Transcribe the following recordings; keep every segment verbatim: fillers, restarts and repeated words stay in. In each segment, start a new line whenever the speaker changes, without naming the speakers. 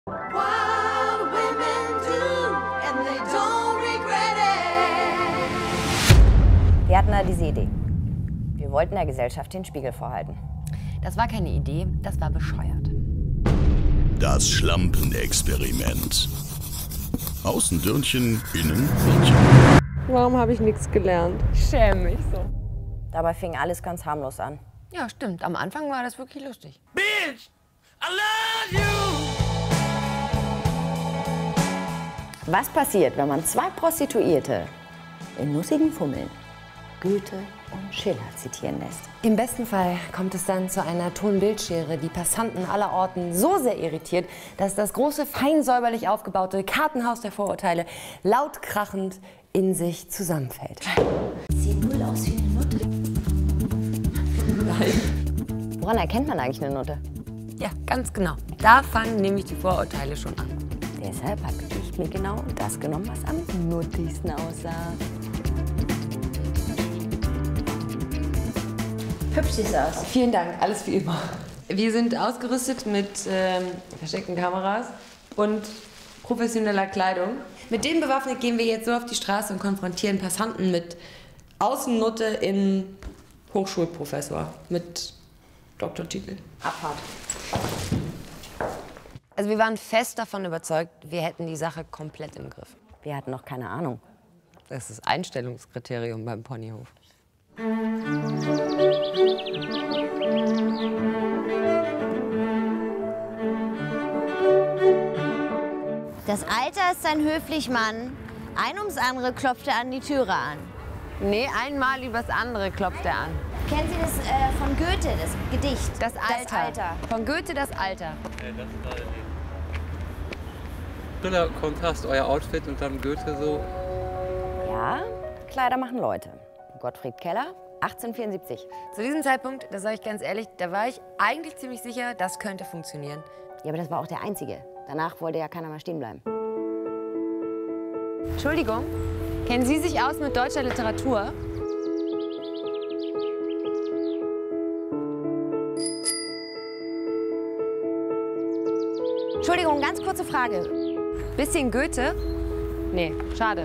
Wild women do, and they don't regret it.
Wir hatten da diese Idee. Wir wollten der Gesellschaft den Spiegel vorhalten.
Das war keine Idee, das war bescheuert.
Das Schlampenexperiment. Außen Dörnchen, innen Mädchen.
Warum habe ich nichts gelernt?
Ich schäme mich so.
Dabei fing alles ganz harmlos an.
Ja, stimmt. Am Anfang war das wirklich lustig.
Bitch, I love you.
Was passiert, wenn man zwei Prostituierte in nussigen Fummeln Goethe und Schiller zitieren lässt?
Im besten Fall kommt es dann zu einer Tonbildschere, die Passanten aller Orten so sehr irritiert, dass das große, fein säuberlich aufgebaute Kartenhaus der Vorurteile laut krachend in sich zusammenfällt.
Sieht null aus wie eine Nutte. Nein. Woran erkennt man eigentlich eine Nutte?
Ja, ganz genau. Da fangen nämlich die Vorurteile schon an.
Deshalb habe ich mir genau das genommen, was am nuttigsten aussah. Hübsch siehst du aus.
Vielen Dank, alles wie immer. Wir sind ausgerüstet mit ähm, versteckten Kameras und professioneller Kleidung. Mit denen bewaffnet gehen wir jetzt so auf die Straße und konfrontieren Passanten mit Außennutte in Hochschulprofessor mit Doktortitel.
Abfahrt.
Also wir waren fest davon überzeugt, wir hätten die Sache komplett im Griff.
Wir hatten noch keine Ahnung.
Das ist das Einstellungskriterium beim Ponyhof.
Das Alter ist ein Höflichmann. Ein ums andere klopft er an die Türe an.
Nee, einmal übers andere klopft er an.
Kennen Sie das äh, von Goethe, das Gedicht?
Das Alter.
Das Alter.
Von Goethe das Alter.
Ja, das war schöner Kontrast, euer Outfit und dann Goethe so.
Ja, Kleider machen Leute. Gottfried Keller, achtzehnhundertvierundsiebzig.
Zu diesem Zeitpunkt, das sage ich ganz ehrlich, da war ich eigentlich ziemlich sicher, das könnte funktionieren.
Ja, aber das war auch der einzige. Danach wollte ja keiner mehr stehen bleiben.
Entschuldigung, kennen Sie sich aus mit deutscher Literatur?
Entschuldigung, ganz kurze Frage.
Bisschen Goethe? Nee, schade.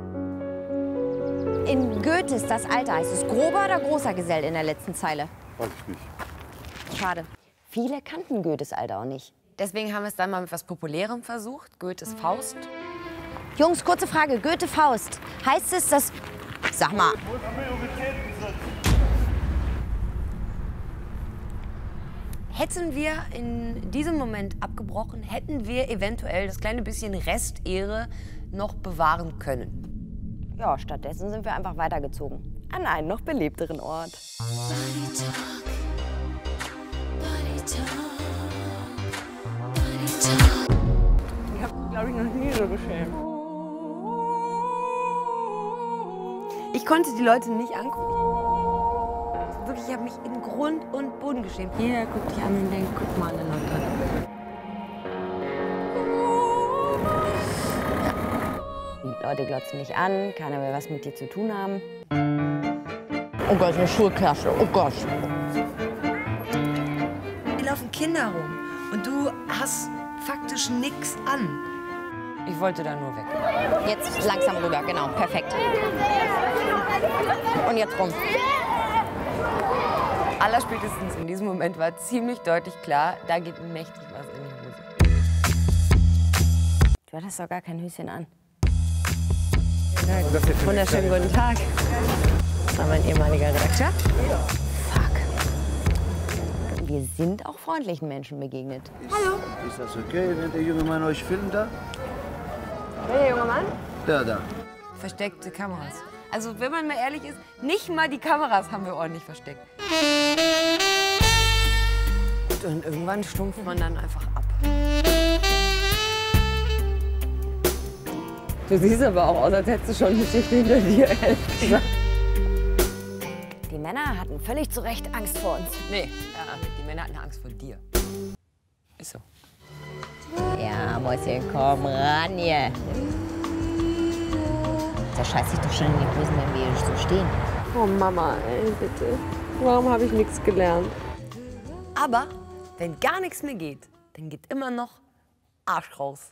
In Goethes Das Alter heißt es grober oder großer Gesell in der letzten Zeile?
Weiß ich nicht.
Schade.
Viele kannten Goethes Alter auch nicht.
Deswegen haben wir es dann mal mit was Populärem versucht, Goethes Faust.
Jungs, kurze Frage. Goethe Faust. Heißt es, dass... Sag mal.
Hätten wir in diesem Moment abgebrochen, hätten wir eventuell das kleine bisschen Restehre noch bewahren können.
Ja, stattdessen sind wir einfach weitergezogen. An einen noch belebteren Ort.
Ich habe, glaube ich, noch nie so geschämt.
Ich konnte die Leute nicht angucken. Wirklich, ich habe mich in Grund und Boden geschämt. Jeder guckt dich an und denkt, guck mal, eine Nutte.
Die Leute glotzen dich an, keiner will was mit dir zu tun haben.
Oh Gott, eine Schulklasse. Oh Gott.
Hier laufen Kinder rum und du hast faktisch nichts an. Ich wollte da nur weg.
Jetzt langsam rüber, genau. Perfekt. Und jetzt rum.
Allerspätestens in diesem Moment war ziemlich deutlich klar, da geht mächtig was in die Hose.
Du hattest doch gar kein Höschen an.
Wunderschönen guten Tag. Das war mein ehemaliger Redakteur.
Fuck. Wir sind auch freundlichen Menschen begegnet.
Hallo.
Ist das okay, wenn der junge Mann euch filmt da?
Welcher junge Mann?
Der da.
Versteckte Kameras. Also, wenn man mal ehrlich ist, nicht mal die Kameras haben wir ordentlich versteckt. Und irgendwann stumpft man dann einfach ab. Du siehst aber auch aus, als hättest du schon eine Geschichte hinter dir, ehrlich gesagt.
Die Männer hatten völlig zu Recht Angst vor uns.
Nee, ja, die Männer hatten Angst vor dir. Ist so.
Ja, Mäuschen, komm ran hier. Der scheißt sich doch schon in die Hosen, wenn wir hier so stehen.
Oh Mama, ey, bitte. Warum habe ich nichts gelernt?
Aber wenn gar nichts mehr geht, dann geht immer noch
Arsch raus.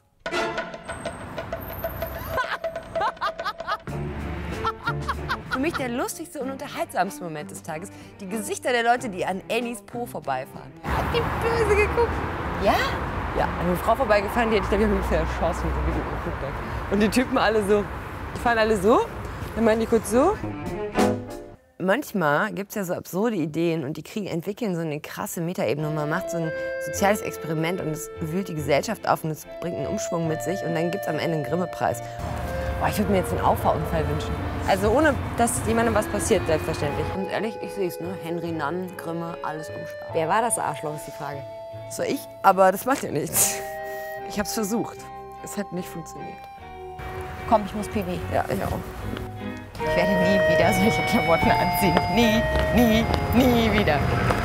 Für mich der lustigste und unterhaltsamste Moment des Tages, die Gesichter der Leute, die an Annies Po vorbeifahren. Er hat die böse geguckt.
Ja?
Ja, eine Frau vorbeigefahren, die hätte ich glaube ich ungefähr erschossen, so wie die geguckt hat. Und die Typen alle so, die fahren alle so, dann meinen die kurz so. Manchmal gibt es ja so absurde Ideen und die kriegen, entwickeln so eine krasse Metaebene und man macht so ein soziales Experiment und es wühlt die Gesellschaft auf und es bringt einen Umschwung mit sich und dann gibt es am Ende einen Grimme-Preis. Boah, ich würde mir jetzt einen Auffahrunfall wünschen. Also ohne, dass jemandem was passiert, selbstverständlich. Und ehrlich, ich sehe es, ne? Henry Nann, Grimme, alles am Start.
Wer war das Arschloch, ist die Frage.
Das war ich, aber das macht ja nichts. Ich hab's versucht. Es hat nicht funktioniert.
Komm, ich muss pipi.
Ja, ich auch.
Ich werde nie wieder solche Klamotten anziehen. Nie, nie, nie wieder.